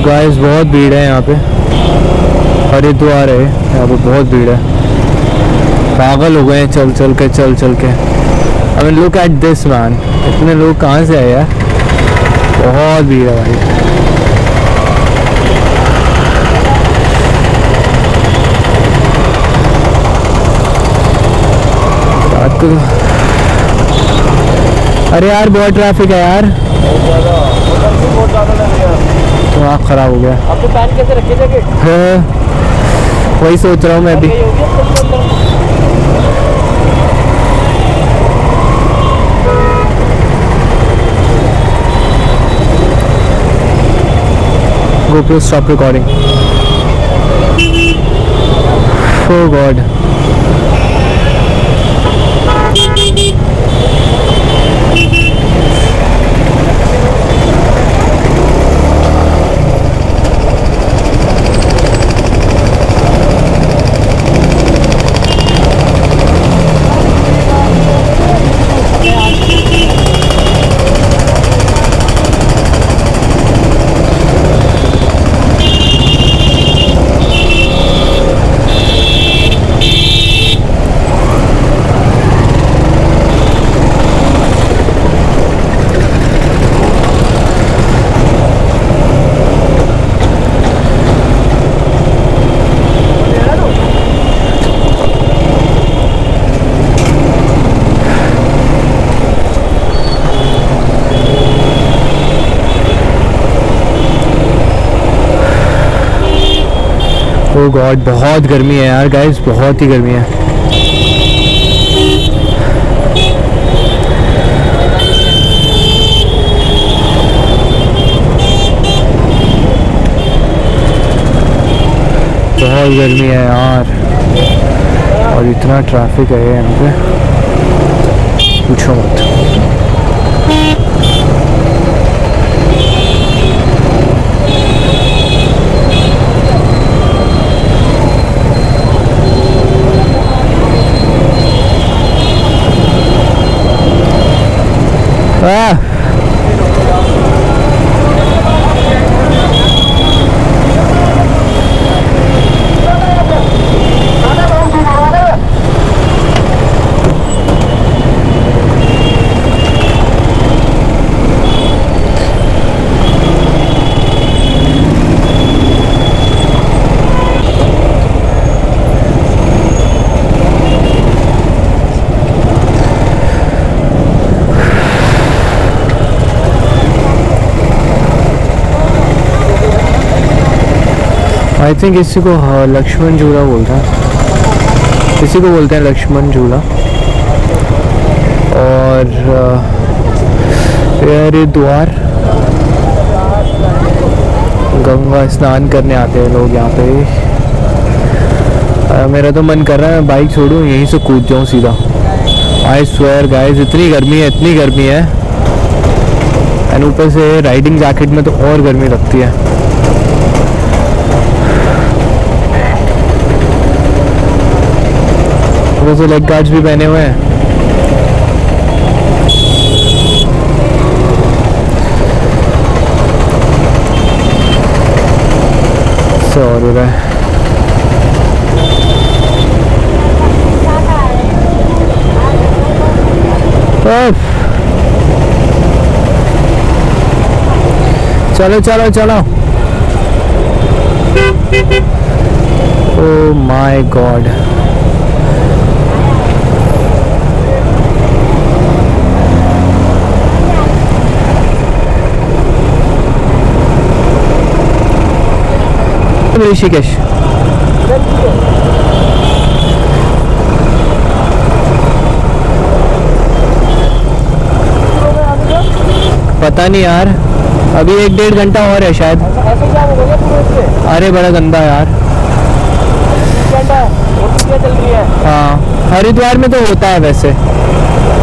Guys बहुत भीड़ है यहाँ पे, हरिद्वार है यहाँ पे, बहुत भीड़ है, पागल हो गए हैं चल चल के। I mean look at this man, इतने लोग कहाँ से आए यार, बहुत भीड़ है भाई। रात को अरे यार बहुत ट्रैफिक है यार, तो आँख खराब हो गया। आपने पहन कैसे रखी जैकेट? हाँ वही सोच रहा हूँ मैं भी। GoPro stop recording. Oh God. Oh God बहुत गर्मी है यार गाइस, बहुत ही गर्मी है। बहुत गर्मी है यार, और इतना ट्रैफिक है यहाँ पे पूछो मत। आई थिंक इसी को लक्ष्मण झूला बोलता है, इसी को बोलते हैं लक्ष्मण झूला। और हरिद्वार गंगा स्नान करने आते हैं लोग यहाँ पे। मेरा तो मन कर रहा है मैं बाइक छोड़ूं यहीं से कूद जाऊं सीधा। आई स्वेयर गाइस इतनी गर्मी है एंड ऊपर से राइडिंग जैकेट में तो और गर्मी लगती है। वैसे लेग गार्ड्स भी पहने हुए हैं। और हो रहा है चलो चलो चलो। ओह माय गॉड ऋषिकेश पता नहीं यार, अभी 1-1.5 घंटा और है शायद। ऐसे क्या होगा पूरे से? अरे बड़ा गंदा यार, चल रही है। हाँ हरिद्वार में तो होता है वैसे।